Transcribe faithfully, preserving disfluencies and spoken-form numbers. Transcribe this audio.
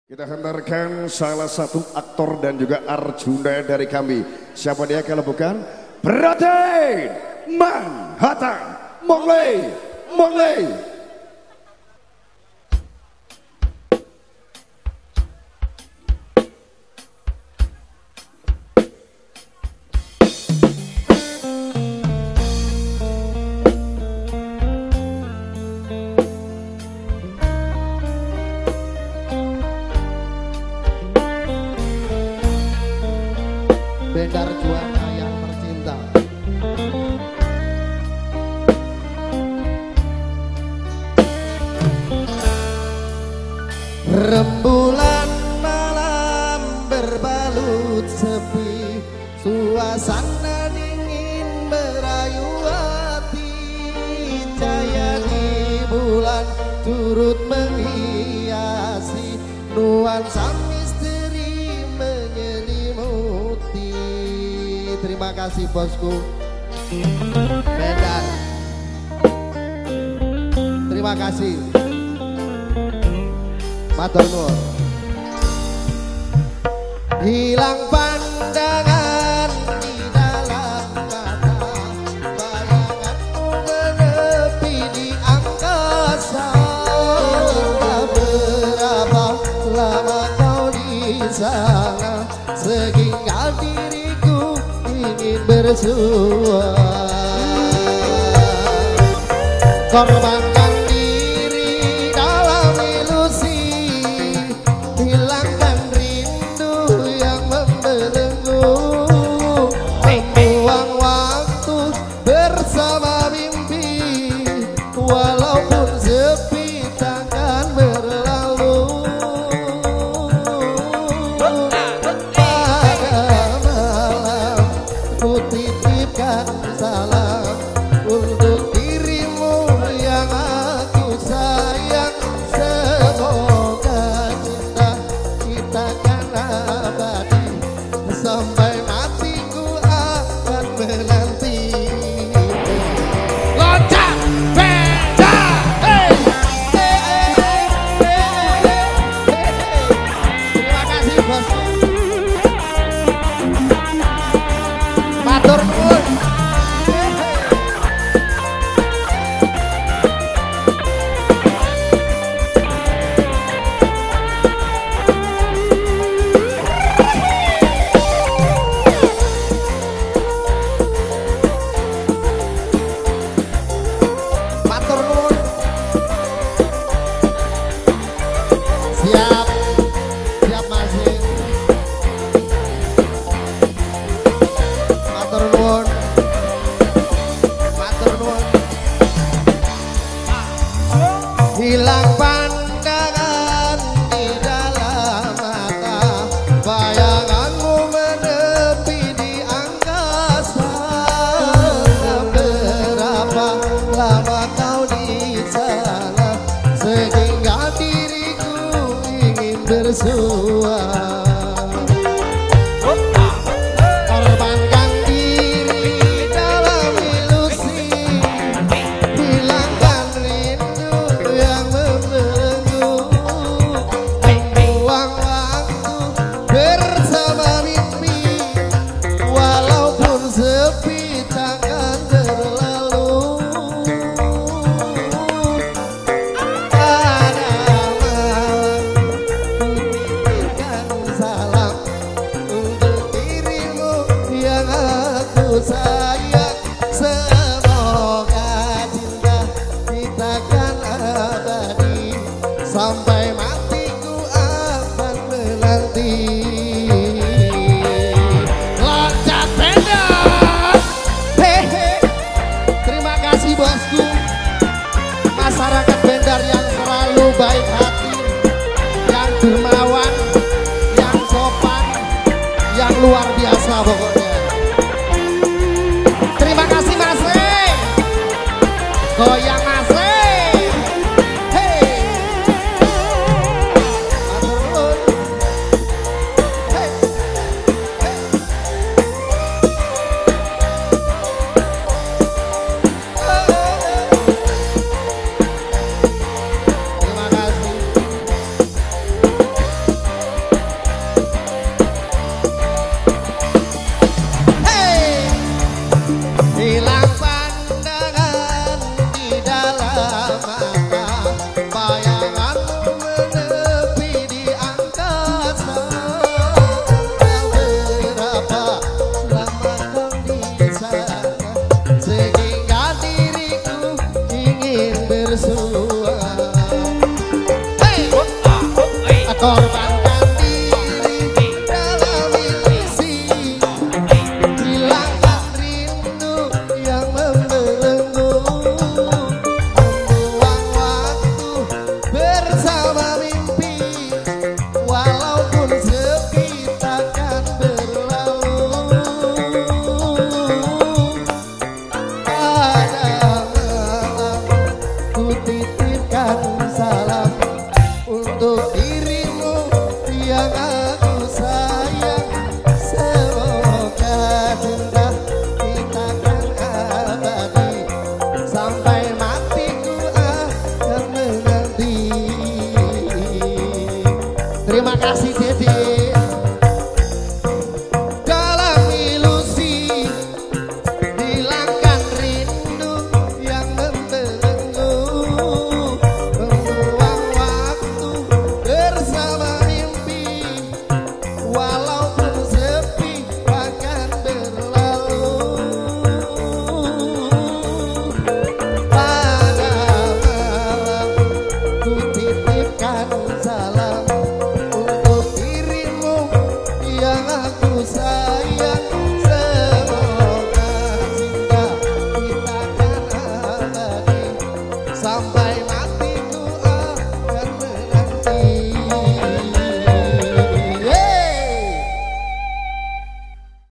Kita hantarkan salah satu aktor dan juga Arjuna dari kami. Siapa dia kalau bukan Braden Manhattan Mogley Mogley. Bendar Juana yang tercinta. Rembulan malam berbalut sepi, suasana dingin merayu hati. Cahaya di bulan turut menghiasi nuansa misteri menyelimuti. Terima kasih bosku Bendar. Terima kasih Matur nuwun. Hilang pandangan di dalam mata, bayanganmu menepi di angkasa. Berapa lama kau di sana, sehingga diriku ingin bersua. Korbankan diri dalam ilusi, hilangkan rindu yang membelenggu, membuang waktu bersama mimpi, walaupun sepi takkan berlalu. Pada malam ku titipkan salam untuk dirimu yang aku sayang. Semoga cinta kita kan abadi, sampai matiku akan menanti. Loncat beda, hey, hey, hey, hey, hey, hey. Terima kasih bos. Matur nuwun. Matur nuwun. Siap, siap masing. Matur nuwun. Matur nuwun. Hilang pandangan di dalam mata, bayanganmu menepi di angkasa. Berapa lama kau di sana, sehingga diriku ingin bersua. Korbankan diri dalam ilusi, hilangkan rindu yang membelenggu, membuang waktu bersama mimpi, walaupun sepi takkan berlalu. Pada malam ku titipkan salam untuk dirimu yang aku sayang. Semoga cinta kita kan abadi, sampai matiku akan menanti. korbankan diri dalam misi, hilangkan rindu yang membelenggu, membuang waktu bersama mimpi, walaupun sepi takkan berlalu. Pada malam ku titipkan salam untuk dirimu yang aku sayang. Semoga cinta kita kan abadi, sampai matiku akan menanti. Terima kasih Dede.